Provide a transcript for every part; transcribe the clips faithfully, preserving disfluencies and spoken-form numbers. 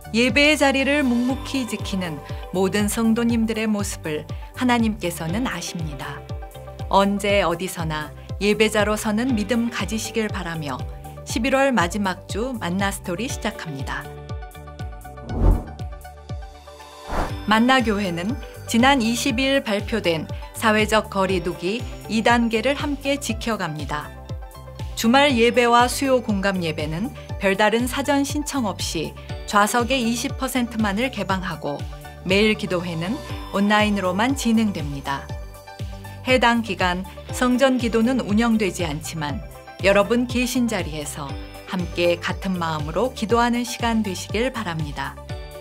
예배의 자리를 묵묵히 지키는 모든 성도님들의 모습을 하나님께서는 아십니다. 언제 어디서나 예배자로 서는 믿음 가지시길 바라며 십일월 마지막 주 만나 스토리 시작합니다. 만나교회는 지난 이십 일 발표된 사회적 거리두기 이 단계를 함께 지켜갑니다. 주말 예배와 수요 공감 예배는 별다른 사전 신청 없이 좌석의 이십 퍼센트만을 개방하고 매일 기도회는 온라인으로만 진행됩니다. 해당 기간 성전 기도는 운영되지 않지만 여러분 계신 자리에서 함께 같은 마음으로 기도하는 시간 되시길 바랍니다.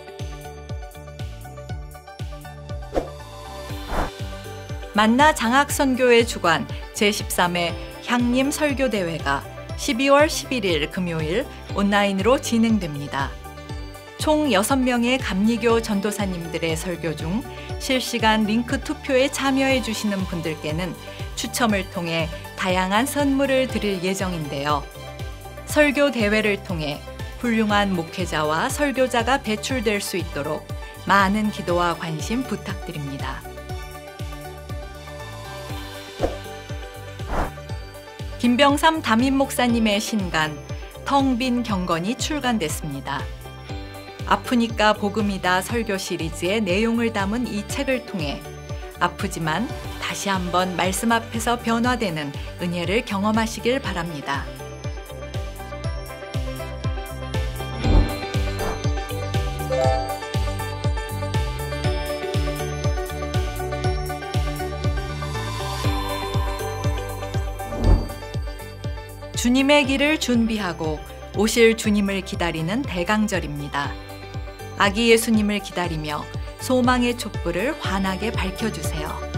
만나 장학선교회 주관 제십삼 회 향림 설교대회가 십이월 십일일 금요일 온라인으로 진행됩니다. 총 여섯 명의 감리교 전도사님들의 설교 중 실시간 링크 투표에 참여해 주시는 분들께는 추첨을 통해 다양한 선물을 드릴 예정인데요. 설교 대회를 통해 훌륭한 목회자와 설교자가 배출될 수 있도록 많은 기도와 관심 부탁드립니다. 김병삼 담임 목사님의 신간 텅 빈 경건이 출간됐습니다. 아프니까 복음이다 설교 시리즈의 내용을 담은 이 책을 통해 아프지만 다시 한번 말씀 앞에서 변화되는 은혜를 경험하시길 바랍니다. 주님의 길을 준비하고 오실 주님을 기다리는 대강절입니다. 아기 예수님을 기다리며 소망의 촛불을 환하게 밝혀주세요.